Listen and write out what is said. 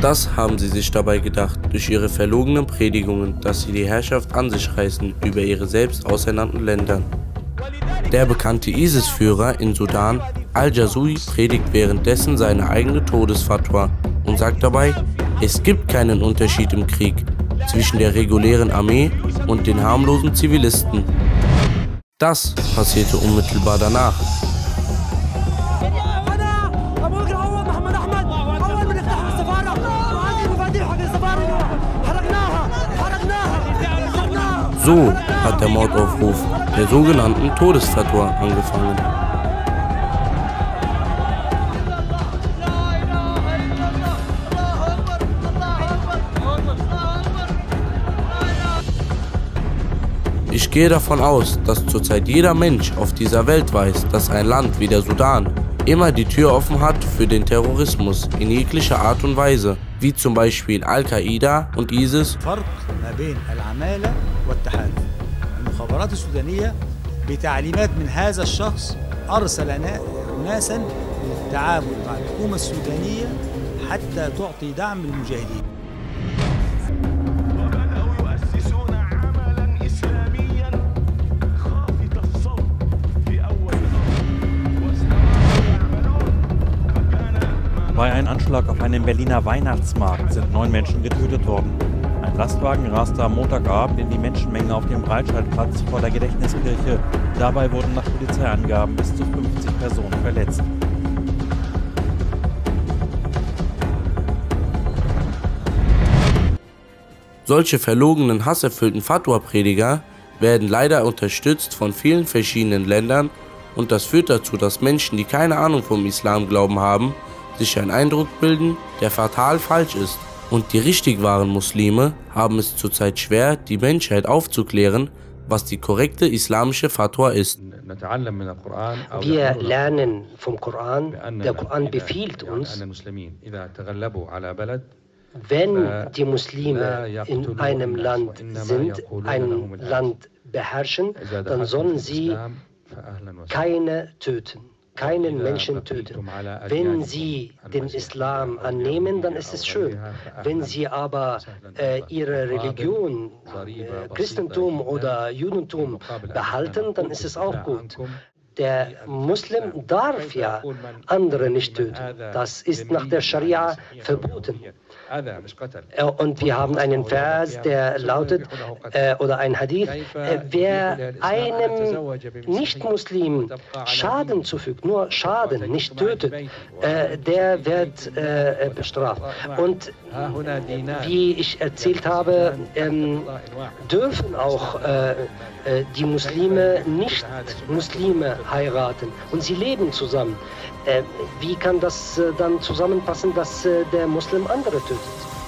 Das haben sie sich dabei gedacht, durch ihre verlogenen Predigungen, dass sie die Herrschaft an sich reißen über ihre selbst ausernannten Länder. Der bekannte ISIS-Führer in Sudan, Al-Jazuli, predigt währenddessen seine eigene Todesfatwa und sagt dabei, es gibt keinen Unterschied im Krieg zwischen der regulären Armee und den harmlosen Zivilisten. Das passierte unmittelbar danach. So hat der Mordaufruf der sogenannten Todesfatwa angefangen. Ich gehe davon aus, dass zurzeit jeder Mensch auf dieser Welt weiß, dass ein Land wie der Sudan immer die Tür offen hat für den Terrorismus in jeglicher Art und Weise, wie zum Beispiel Al-Qaida und ISIS. المخابرات السودانية بتعليمات من هذا الشخص أرسل ناسا للتعامل مع الحكومة السودانية حتى تعطي دعم للمجاهدين. وبدأوا يؤسسون عملا إسلاميا خافت الصوت في أول Bei einem Anschlag auf einem Berliner Weihnachtsmarkt sind 9 Menschen getötet worden. Ein Lastwagen raste am Montagabend in die Menschenmenge auf dem Breitscheidplatz vor der Gedächtniskirche. Dabei wurden nach Polizeiangaben bis zu 50 Personen verletzt. Solche verlogenen, hasserfüllten Fatwa-Prediger werden leider unterstützt von vielen verschiedenen Ländern und das führt dazu, dass Menschen, die keine Ahnung vom Islamglauben haben, sich einen Eindruck bilden, der fatal falsch ist. Und die richtig wahren Muslime haben es zurzeit schwer, die Menschheit aufzuklären, was die korrekte islamische Fatwa ist. Wir lernen vom Koran, der Koran befiehlt uns, wenn die Muslime in einem Land sind, ein Land beherrschen, dann sollen sie keine töten. Keinen Menschen töten. Wenn sie den Islam annehmen, dann ist es schön. Wenn sie aber ihre Religion, Christentum oder Judentum behalten, dann ist es auch gut. Der Muslim darf ja andere nicht töten. Das ist nach der Scharia verboten. Und wir haben einen Vers, der lautet, oder ein Hadith, wer einem Nicht-Muslim Schaden zufügt, nur Schaden, nicht tötet, der wird bestraft. Und wie ich erzählt habe, dürfen auch die Muslime Nicht-Muslime heiraten und sie leben zusammen. Wie kann das dann zusammenpassen, dass der Muslim andere tötet?